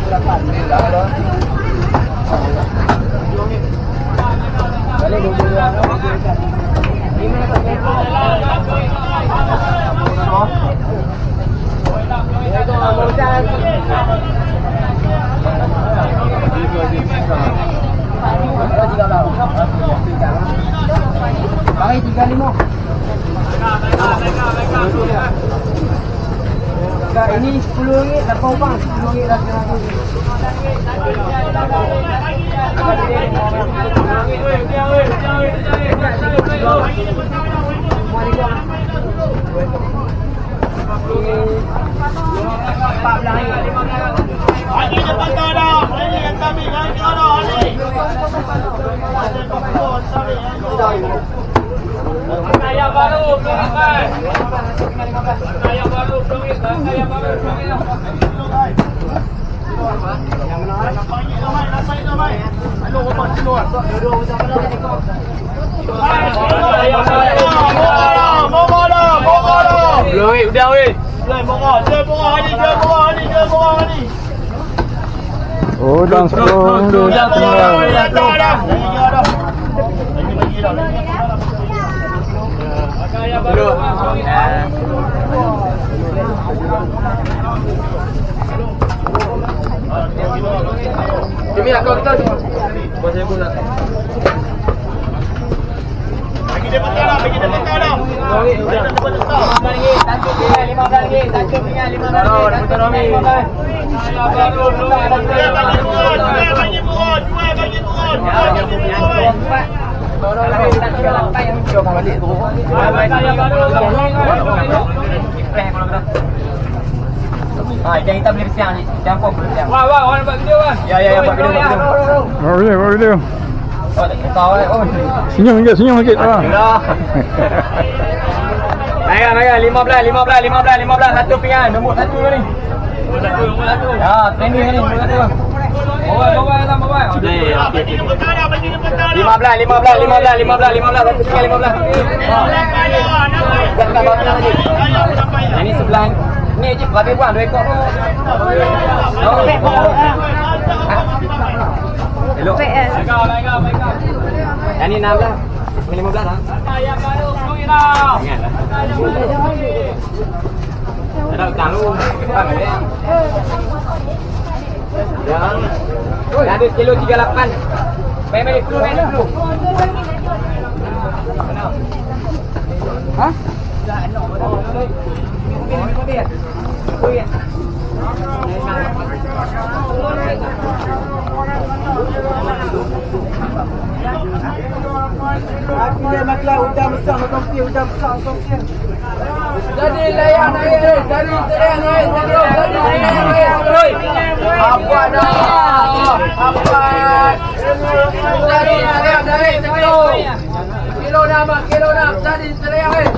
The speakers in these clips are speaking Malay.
Bagi 35. Enggak, ini RM10 dah kau bang, RM10 dah RM100. Lagi depan tu dah. Ini yang kami lagi dah ni. Kaya baru belum kan? Kaya baru belum kan? Kaya baru belum kan? Yang mana? Nampai ramai. Aduh, apa sini luar? Dua macam mana? Mau. Belum udah weh. Oh, dah sepuluh. Demi nak kau kita. Buat saya pun nak. Bagi dia petang dah. RM15, tajuk dengan RM15. Bagi turun. Jangan kita beli siang ni. Campur beli siang. Wah, orang buat video kan? Ya, buat video. Buat video. Oh, tak tahu oh. Senyum sikit lah. Baiklah, 15, satu pinggan, nombor satu ni. Nombor satu. Ya, training ni, nombor satu. Bawa. Bagi dia petang dah. 15, satu pinggan 15. Ini sebelah ni je, berapa buang 2 ekor. Elok. Baiklah. Yang ni 16. 15 lah. Kaya baru belum dah. Ingatlah. Ada utang lu. Yang ada kilo 38. Bayar 10. Hah? Dia maklah hujan besar jadi layan air, jadi terang air, apa dah? Apa? Jadi terang air, kilo nak, jadi terang air.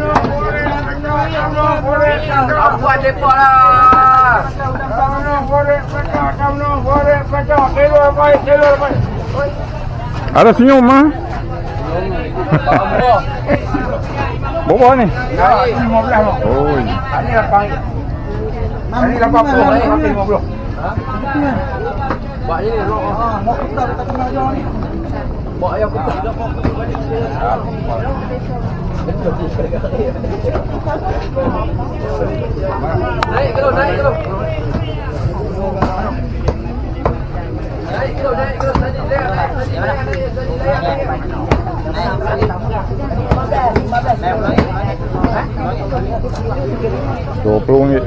Apa depa lah? Ada senyum mah? Bawa ni. 15. Oh. Ini 80. Ini 50. Buat je ni. Mau kita tak kena ajar ni. Buat ayam putih. Naik kilo. Naik kilo. RM20.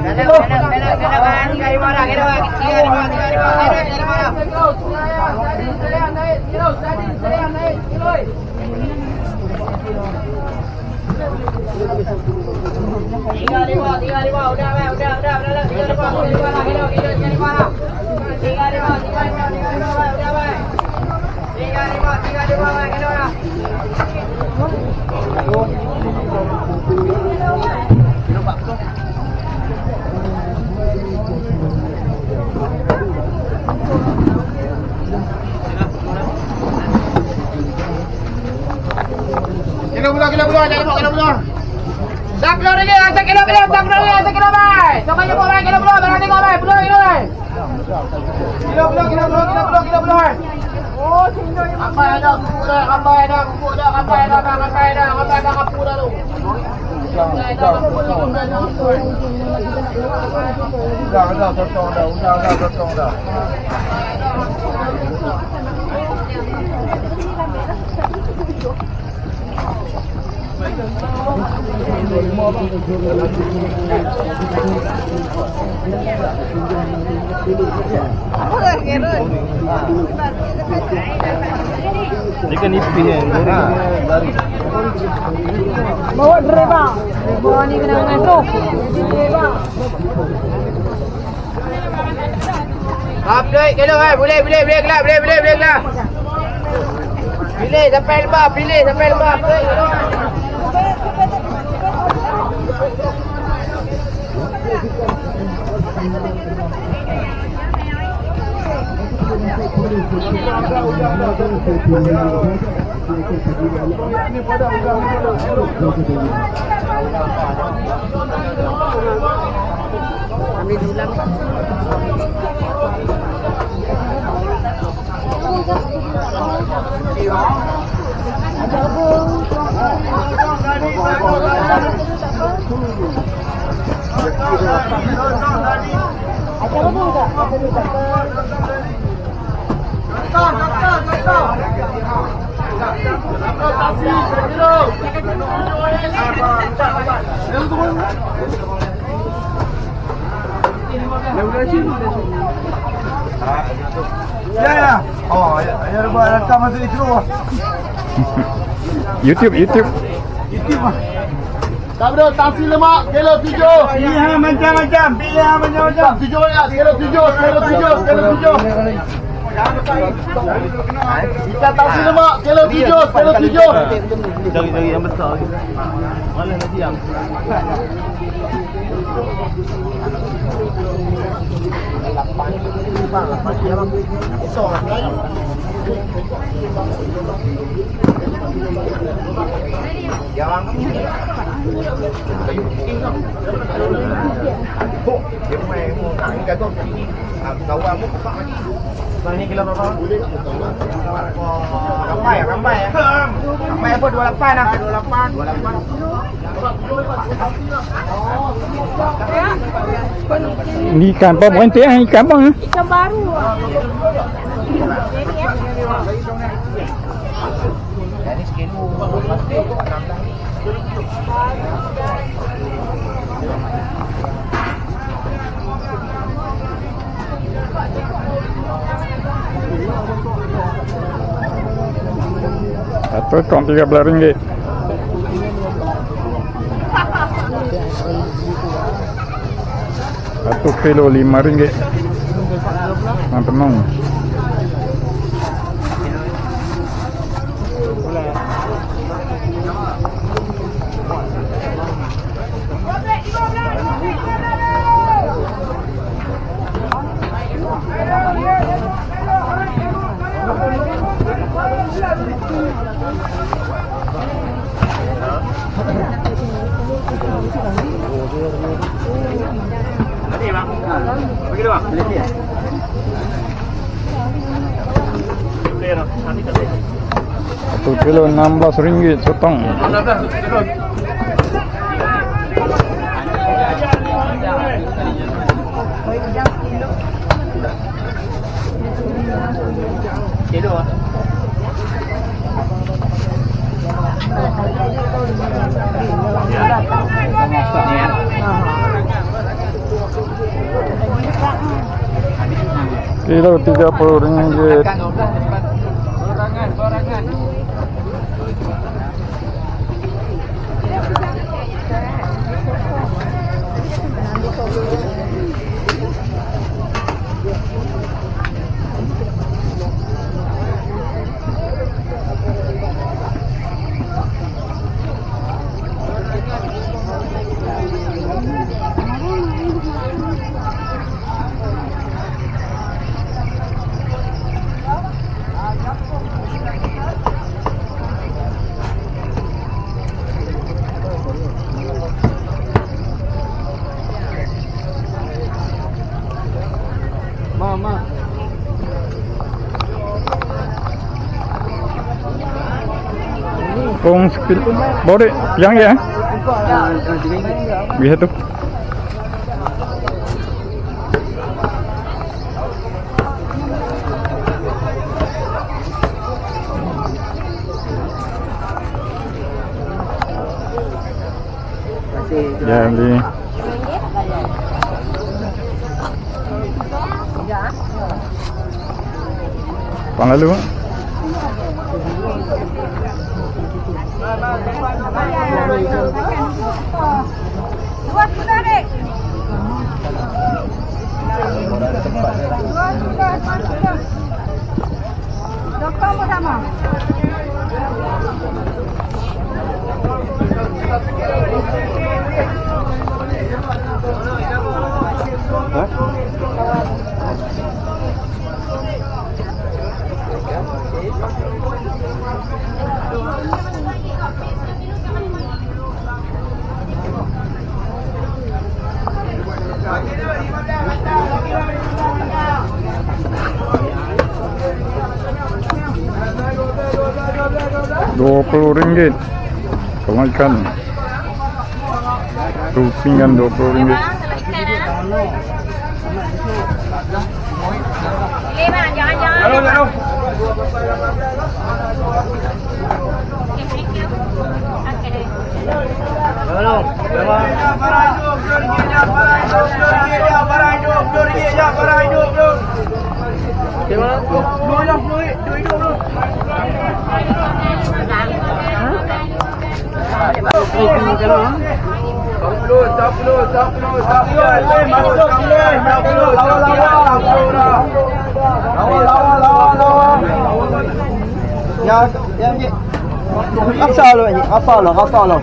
Dia kan nipis kan. Lari. Bawa driver. Bawa ni kena metro. Driver. Update kena boleh gelap. Pilih sampai lepas. Ya. Oh, ya buat rakam masuk itu. YouTube. YouTube ah. Tak bro, taksi lemak kilo 7. Pilihan macam-macam. 7 ya, kilo 7. Ikan taksi lemak kilo 7. Cari yang besar. Mana nak diam? Ini kilo berapa? Ramai apa 28 ah. 28. Ni ikan apa? Bukan teh, ikan apa? Ikan baru. Satu kong RM13. 1 kilo RM5. Penuh. Bagi dia bang. Satu kilo RM16 sotong. Kilo ah. Kilo RM30. Barangan. Kung skill. Bode, yang ya? Bisa tu. Jadi. Pang lalu. Dua sudah dek. Doktor mau sama. RM20 kalau ikan tu pinggan RM20. Halo. Rasa lo.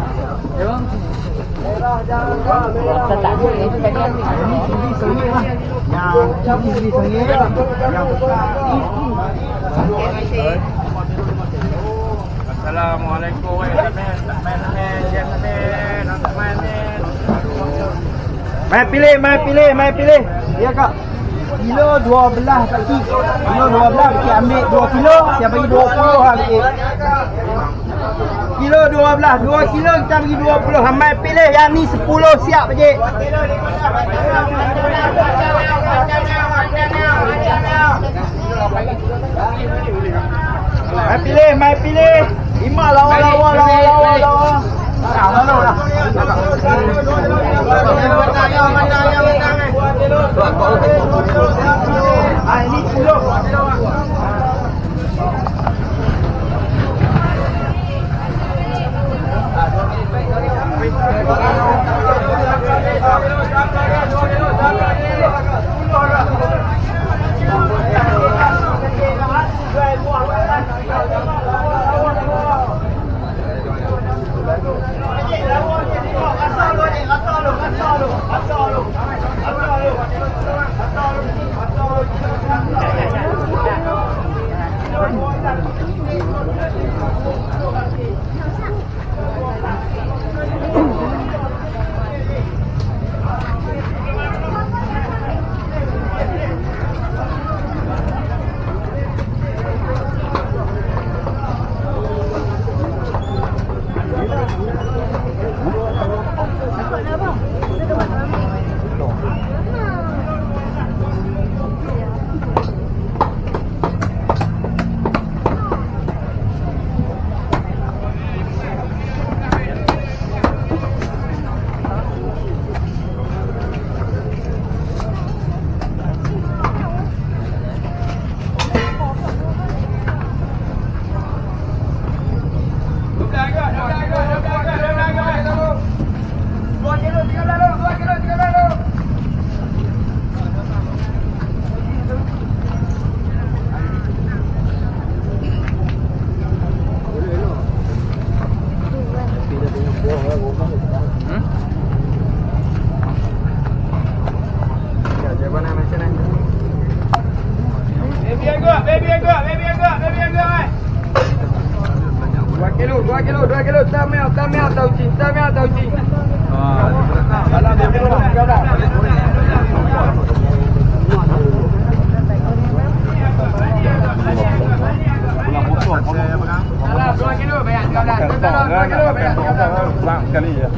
Assalamualaikum. Mai pilih. Ya kak. Kilo 12 kaki. Kilo 12 kaki ambil 2 kilo, saya bagi 20 harga. Kilo 12, 2 kilo kita bagi 20. Hamai pilih yang ni 10 siap pakcik. Mai pilih. 5 lawa. Ini kilo. 2 kilo. Tamil tahu cing. Alam 2 kilo dah. Kau dah. Pulang potong. Alah 2 kilo bayar kau dah. 2 kilo bayar kau dah. Pulang sekali ya.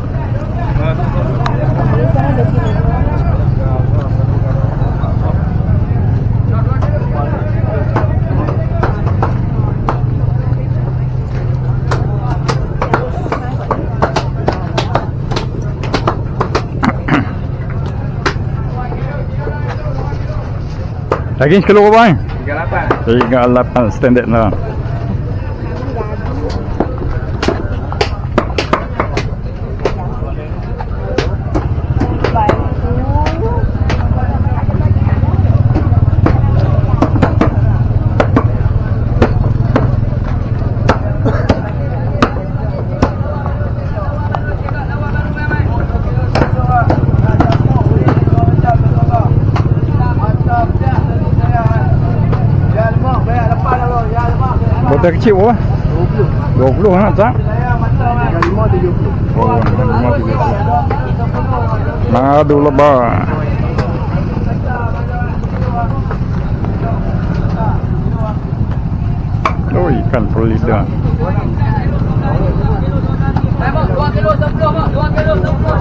Daging sekilo berapa? 38. 38 standard lah. Botol kecil berapa? 20 nak tak? 5 70. Madu lebar. Oh, ikan per lidah. 2 kilo 10 bang. 2 kilo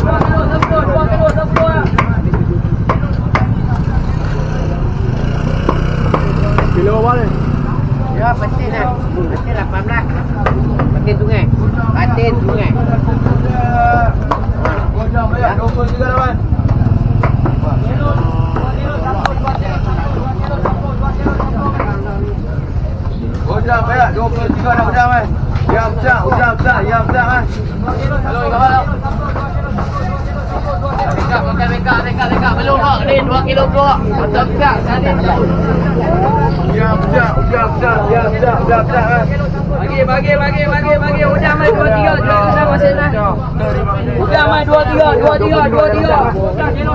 10. Kilo berapa ni? Ya, patin lah. Patin 18. Patin sungai. Patin sungai. Gojang bayar 20 juga lawan. Gojang bayar 20 juga dah gojang kan. Yang besar kan. Dekat. Belum bang. Ni 2 kilo keluar. Betul besar. Tadi. Yang besar kan. Bagi. Udah main 2-3. Jual ke sama sana. Udah main 2-3. 2 kilo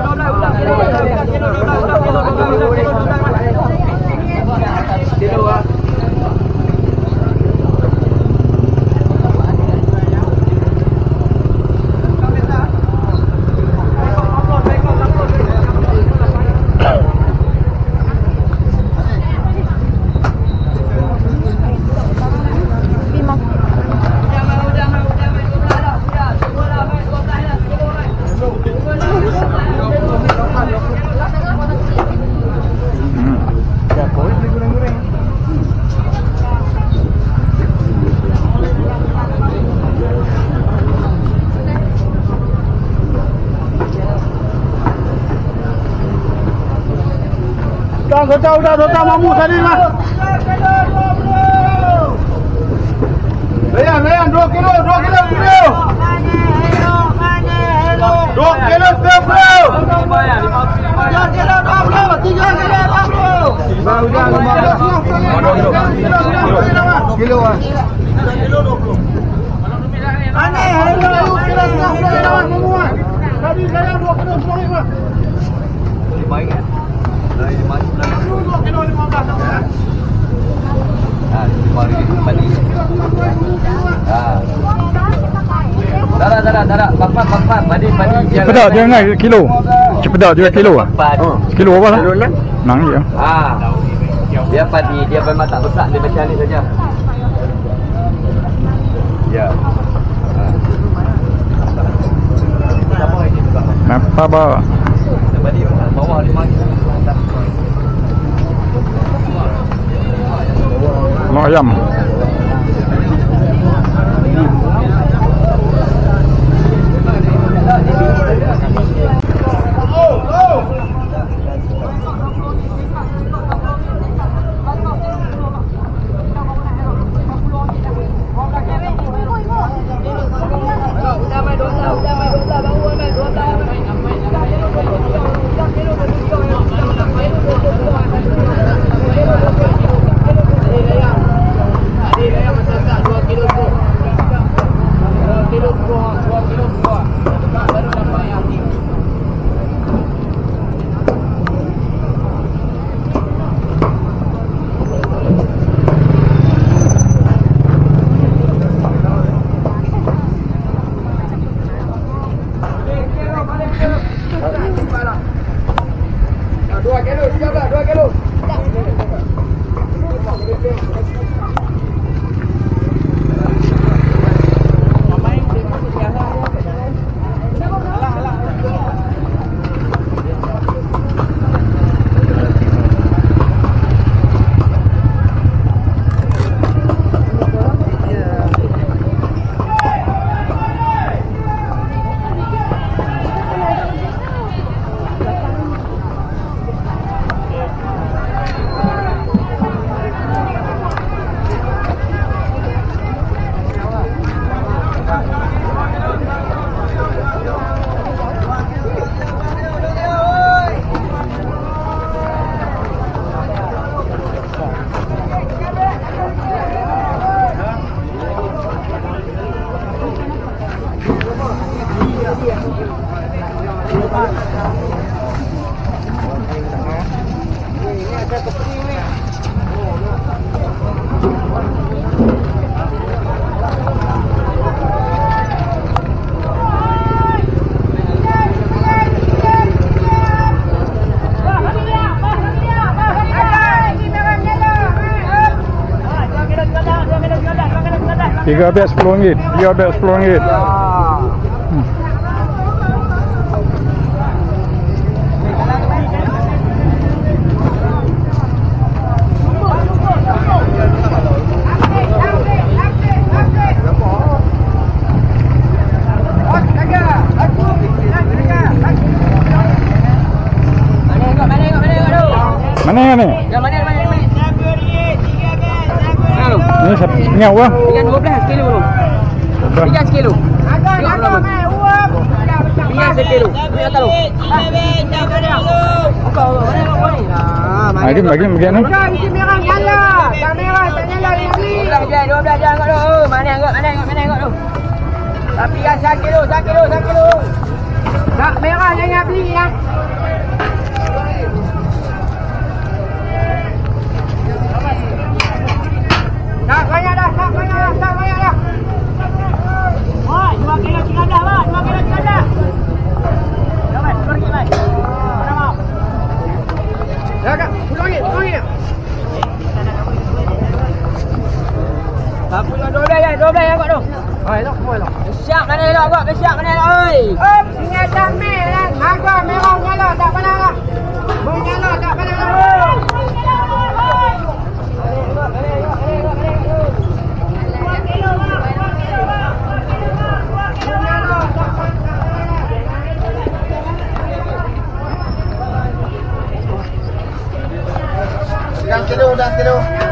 12. Kilo ah. Dah mamu tadi mah. Layan 2 kilo. 2 kilo 10. Kilo ah. Tadi saya 2 kilo semua mah. Baik kan? Dari masuk dalam 2 kilo 15. Kembali. Darat. Bapak. Padi. Cepedak dia ingat kilo. Cepedak dia kilo ah. Kilo berapa lah? Nang ya. Dia padi, dia memang tak besar, dia macam ni saja. Ya. Napa ba? Padi bawah 5 kilo. Mau ayam. 3 beg RM10. 3 beg RM10. Mana ni? Yang mana? Ni setengah apa? Dengan 12 kilo tu. 3 kilo. Tengok berapa? 3 kilo. Tengok tahu. Bagi ni. Isi merah nyala. Yang merah tak nyala lagi. 12 je angkat tu. Mana angkat tu. Tapi yang 1 kilo. Tak merah jangan beli ya. Tak banyak dah. Oh, 2 kilo cikadah lah. 2 kilo cikadah. Jom, pergi mai. Mana mau? Ya kak, pulang ni. Tak punya 12 yang angkat tu. Elok semua elok. Siap mana elok kau? Siap mana elok oi. Ingat dah merah. Agak merah nyala tak pernah lah. Menyala tak pernah lah. Dah kilo.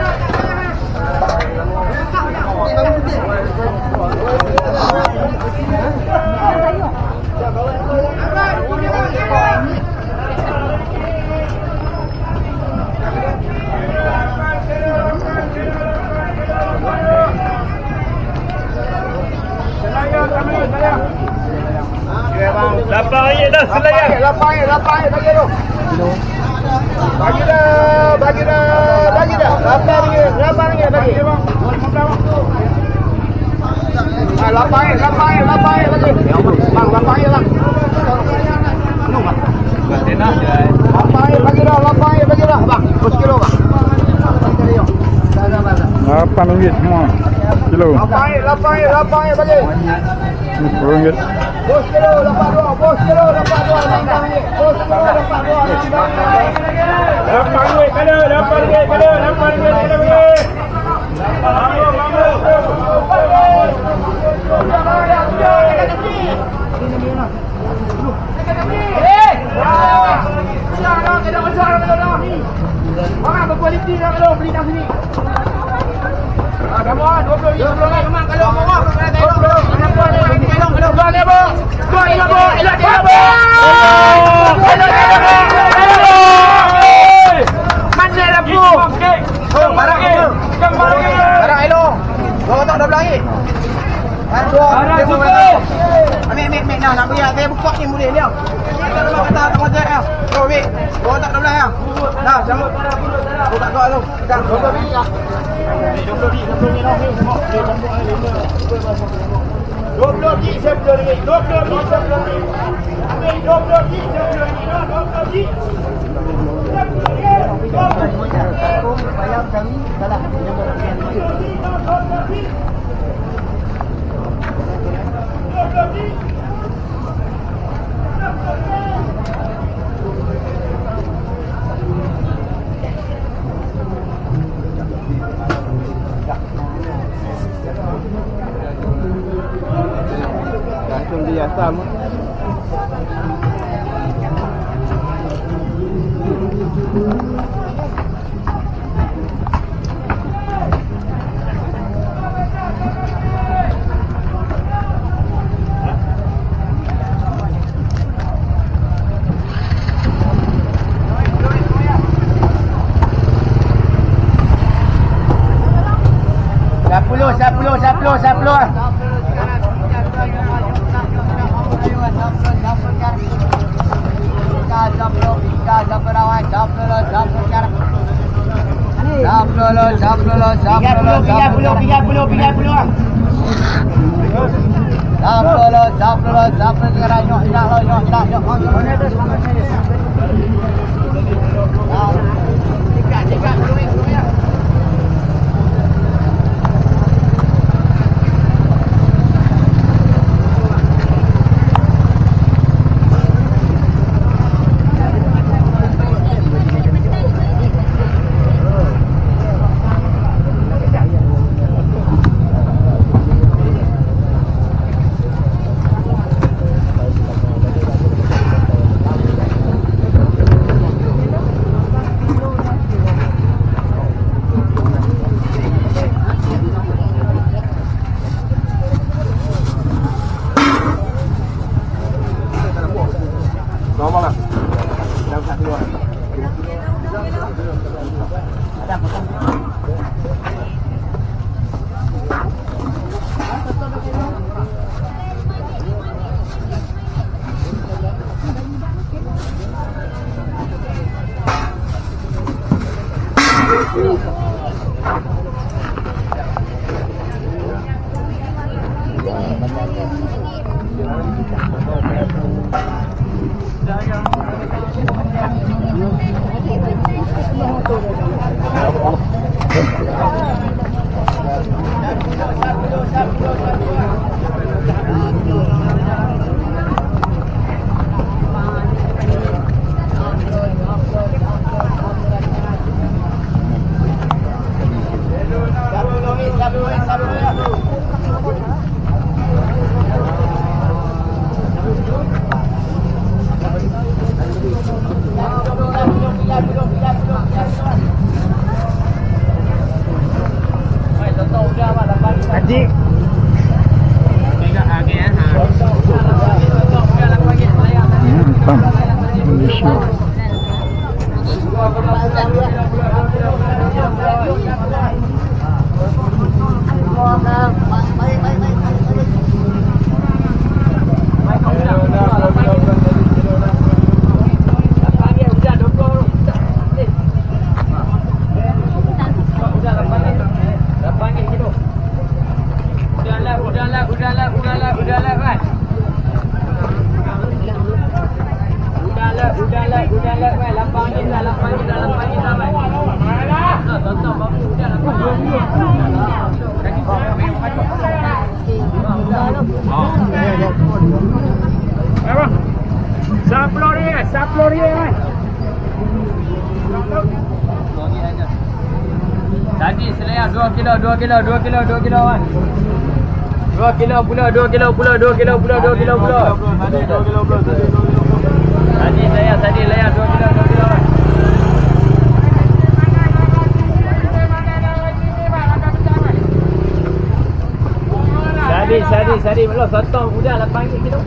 Lapar air dah selayang. Lapar air bagi tu. Bagi dah. Lapar air bagi. Lapar air bagi. Bang, lapar air bang. Lapar air bagi dah. Bang, 10 kilo bang. RM8 semua. Kilo. Lapar air bagi. RM10. 10 kilo, lapar 2. 10 kilo, lapar 2. Lapar air. 10 kilo, lapar 2. Lapar air. Orang berkualiti dah kalau beli dah sini. Kamu 20 memang kalau mau kena tengok. Kalau buang dia bu. Buang dia bu. Elok dia bu. Mana dah bu? Barang elok. Barang elok. Bawa tak 12 lagi. Barang cukup. Ambil dah nak beli. Saya buka ni boleh dia. Kalau kata tak macam dia. Ambil. Bawa tak 12 ya. Dah, jangan. Buka kau tu. Dah, 20 biji ah. 20 biji RM10. Ambil 20 biji RM10. Bayar kami salah. Langsung dia sama. Sepuluh. Haji. Faham. Malaysia. Tadi selayar 2 kilo kan. 2 kilo pula. Tadi layar 2 kilo kan. Sadi belum sotong udah 8 kilo.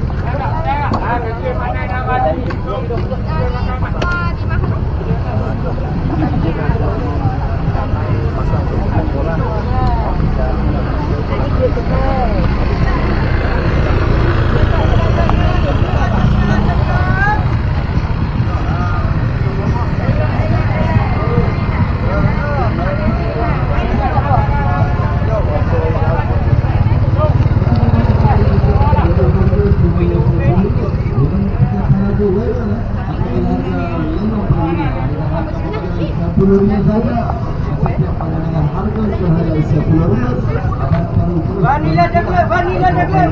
Vanilla chocolate.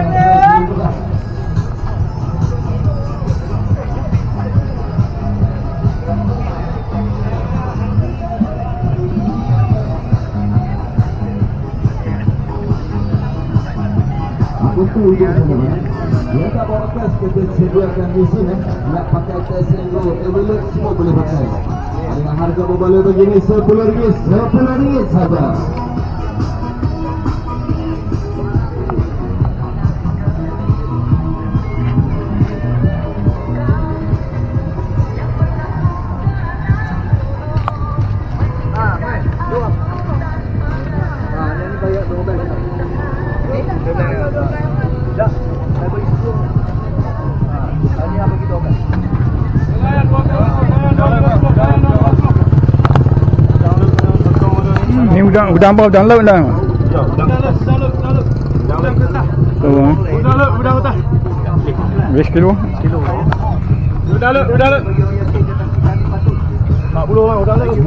Dia tak bawa kas, kita sediakan di sini. Nak pakai kas yang Evolute semua boleh pakai. Dengan harga berbaloi begini RM10 saja. Ni udang apa? Udang laut dah. Udang atas. 20 kilo. Udang laut. 40 orang udang laut.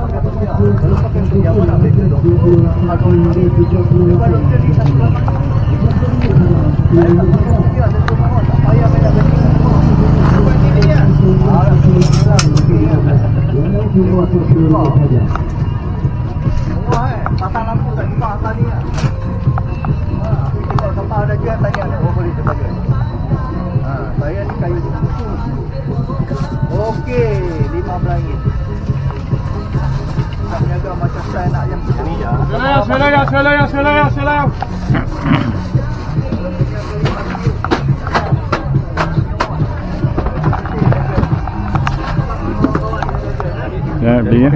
Pasang lampu tak cuba asal ni. Kalau kapal ada jual tanya ada boleh dibaca. Saya ni kayu susu. Okey, RM15. Nak jaga macam saya nak yang ni ya. Selaya. Ya, beli.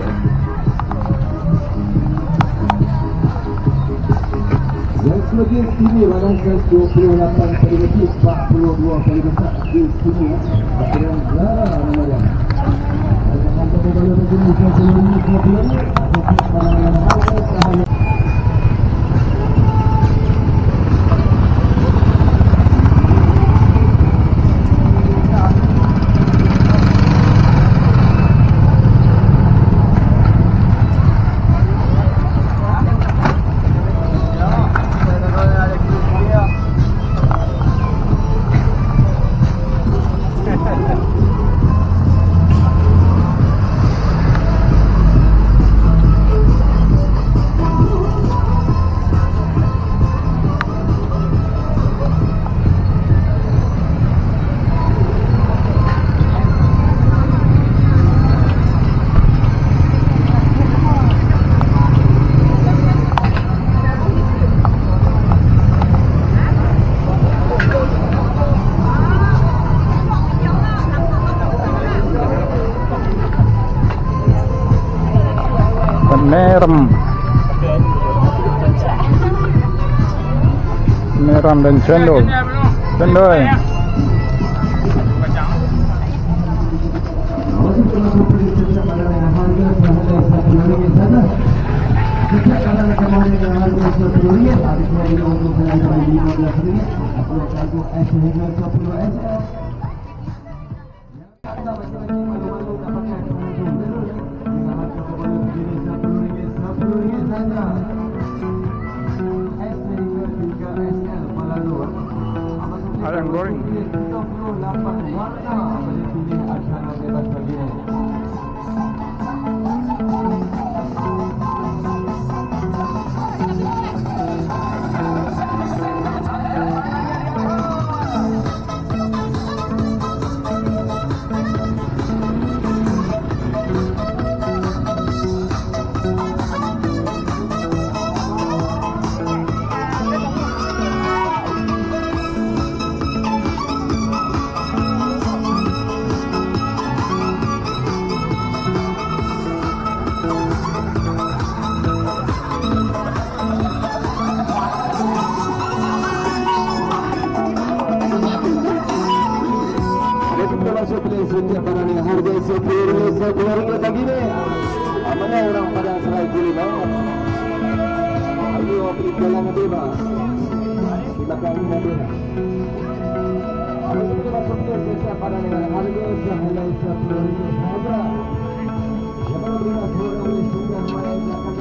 Sebagai sini barang kes 28 kali lebih 42 kali besar di sini akhirnya larang memang ada berbaloi begini sebelum problem Meram dan cendol. Cendol. Ayam goreng. Setiap barang yang harga RM10 lagi ni. Mana orang pada serai kulit bawah. Ayo beli jalan bebas. Di belakang ini ada. Kalau kita masuk ke setiap barang yang harga RM10 saja. Yang mana berikan suara oleh sudah mulai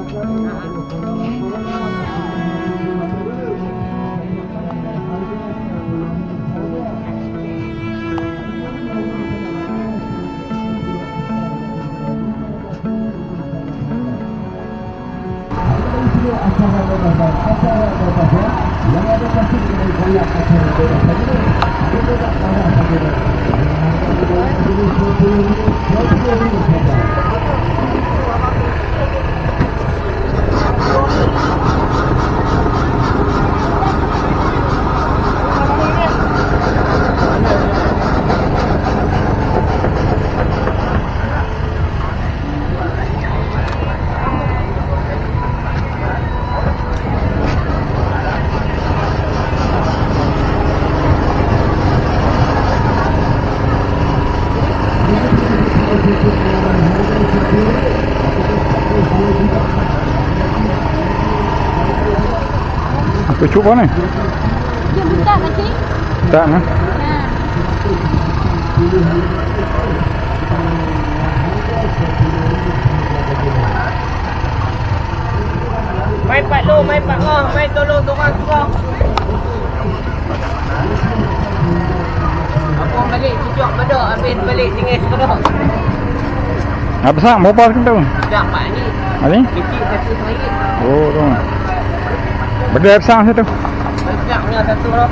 acara bebas yang ada pasti dengan banyak acara bebas ini. Kita tak marah saja. Cucuk mana? Dia buka kecil. Tak nah. Mai Pak Long, mai Pak Ngah, mai tolong turun turun. Abang balik cucuk bedak habis balik tinggal sekedar. Apa sah? Berapa kita tu? Dah Pak ni. Ini? Kecil RM1. Oh, tu. Beda besar satu. Besarnya satu lah.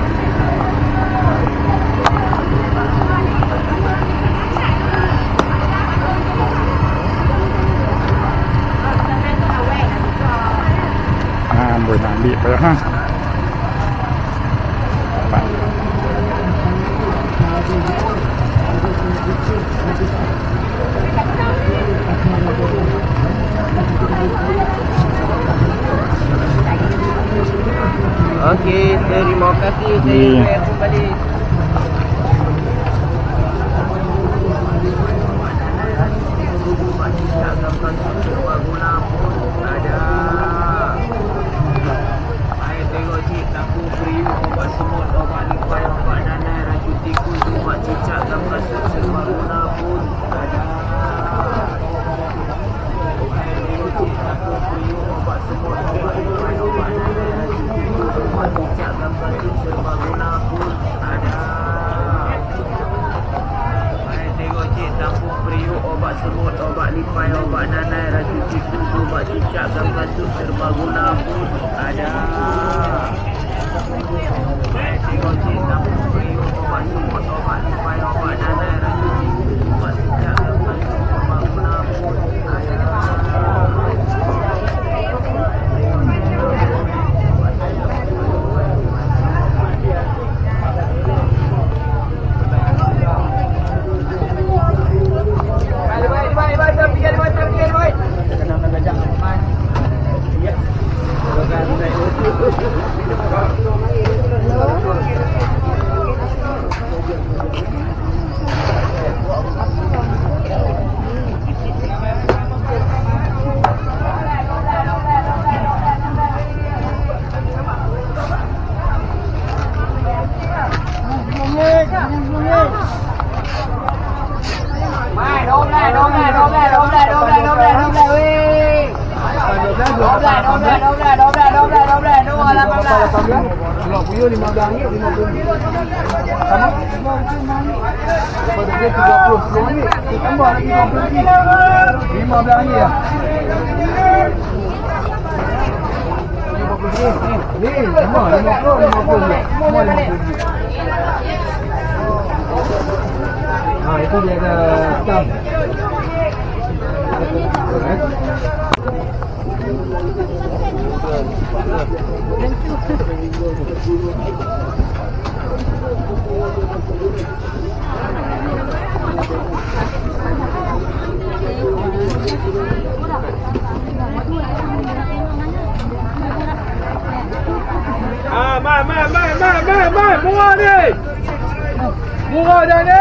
Boleh nak ambil pada ha. Okey, terima kasih. Saya kembali. Obat semut, obat lipai, obat nanai, racun tikus, obat cicak, gambar tu serbaguna pun ada. Tengok cik, tampuk periuk, obat semut, obat lipai, obat nanai, racun tikus, obat cicak, gambar tu serbaguna pun ada. Baik, baik, baik, baik, baik, baik, baik, baik, baik. Itu dia ada stamp. Mai, bunga ni. Bunga dah ni.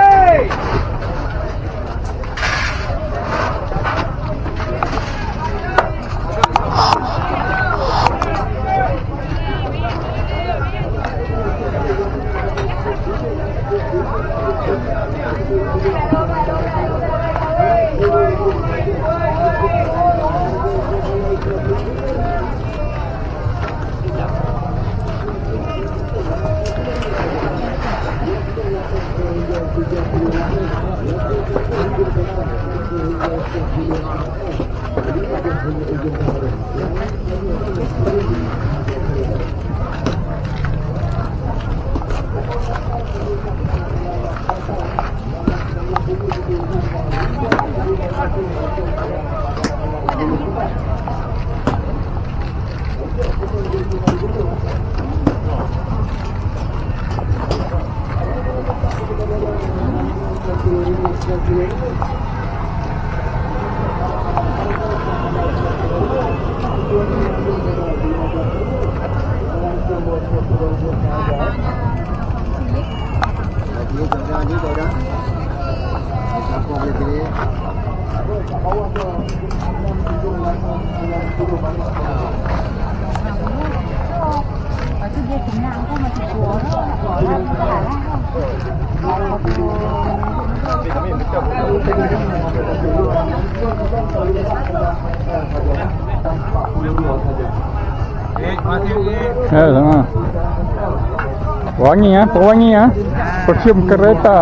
Sama. Wangi ya, pewangi ya. Perfume kereta.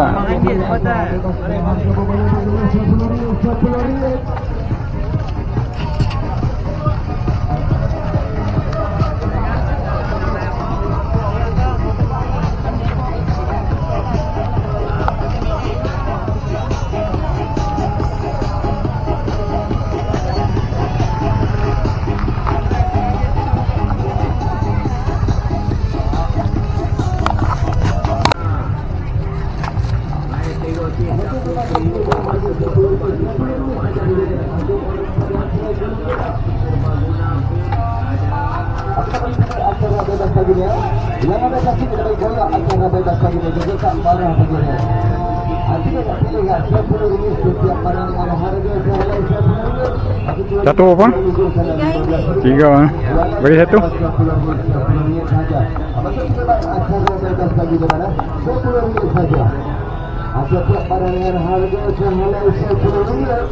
Yang ada saksi mengenai bola acara bebas pagi juga tak parah begini. Artinya tak pilih RM10 setiap barang dengan harga RM10. Satu apa? Tiga. Bagi satu. Acara bebas pagi di mana? RM10 saja. Setiap barang dengan harga RM10.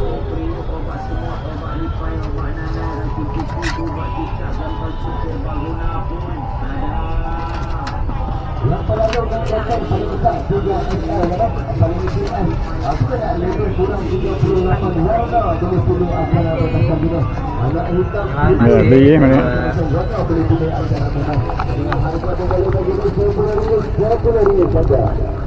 Yang pelajur dan datang paling besar 3 SL paling besar. Aku nak lebih kurang 38 warna boleh pilih acara bebas ini. Anak hitam. Ya, beli mana? Boleh pilih acara bebas. Dengan harga boleh bagi RM10 saja.